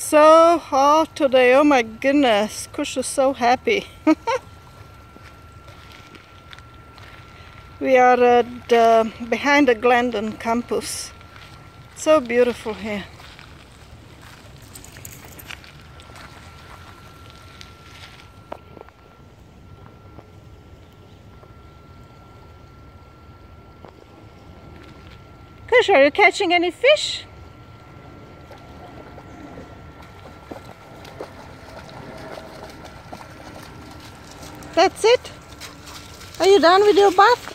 So hot today, oh my goodness, Kush is so happy. We are at behind the Glendon campus. So beautiful here. Kush, are you catching any fish? That's it? Are you done with your bath?